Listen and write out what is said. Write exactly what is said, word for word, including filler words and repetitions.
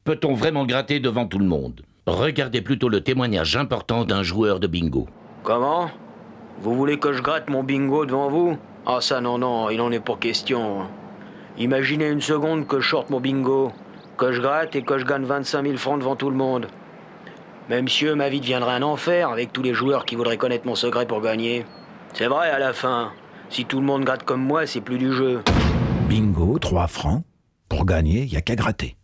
Peut-on vraiment gratter devant tout le monde? Regardez plutôt le témoignage important d'un joueur de bingo. Comment? Vous voulez que je gratte mon bingo devant vous? Ah ça non, non, il en est pas question. Imaginez une seconde que je sorte mon bingo, que je gratte et que je gagne vingt-cinq mille francs devant tout le monde. Mais monsieur, ma vie deviendrait un enfer avec tous les joueurs qui voudraient connaître mon secret pour gagner. C'est vrai, à la fin, si tout le monde gratte comme moi, c'est plus du jeu. Bingo, trois francs. Pour gagner, il n'y a qu'à gratter.